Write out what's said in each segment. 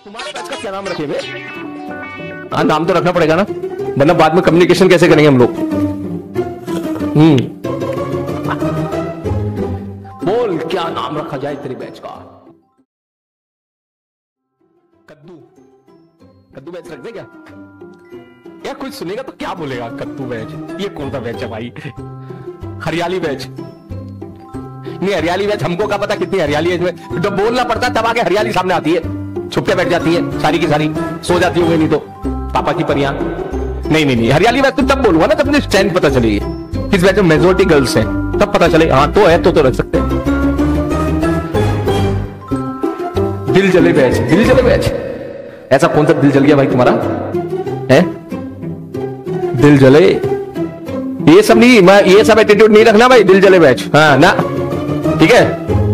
तुम्हारे बैच का क्या नाम रखे बे? हाँ, नाम तो रखना पड़ेगा ना, वरना बाद में कम्युनिकेशन कैसे करेंगे हम लोग। बोल क्या नाम रखा जाए तेरे बैच का? कद्दू। कद्दू बैच रख दे क्या? यार कोई सुनेगा तो क्या बोलेगा? कद्दू बैच, ये कौन सा बैच है भाई? हरियाली बैच नहीं, हरियाली बैच हमको क्या पता कितनी हरियाली है इसमें। जब बोलना पड़ता है तब आके हरियाली सामने आती है, छुप के बैठ जाती है सारी की सारी, सो जाती होंगे नहीं तो पापा की परियां। नहीं नहीं नहीं, हरियाली बैच तो तब बोलूंगा ना तब मुझे स्ट्रेंथ पता चलेगी किस बैच में मेजोरिटी गर्ल्स हैं, तब पता चले हाँ तो है तो रख सकते हैं। दिल जले बैच, दिल जले बैच, ऐसा कौन सा दिल जल गया भाई तुम्हारा है? दिल जले ये सब नहीं, मैं ये सब एटीट्यूड नहीं रखना भाई, दिल जले बैच हाँ ना, ठीक है?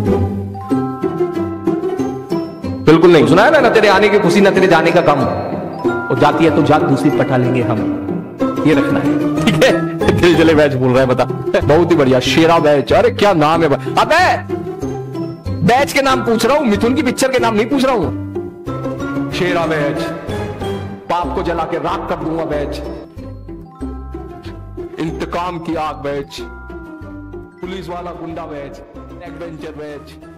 बिल्कुल नहीं, सुना है ना तेरे आने की खुशी ना तेरे जाने का गम, और जाती है तो जात दूसरी पटा लेंगे हम, ये रखना है, ठीक है? दिल जले बैच बोल रहा है, बता। बहुत ही बढ़िया, शेरा बैच, अरे क्या नाम है भाई। अबे बैच के नाम पूछ रहा हूं, मिथुन की पिक्चर के नाम नहीं पूछ रहा हूं। शेरा बैच, पाप को जला के राख कर दूंगा बैच, इंतकाम की आग बैच, पुलिस वाला गुंडा बैच, एडवेंचर बैच।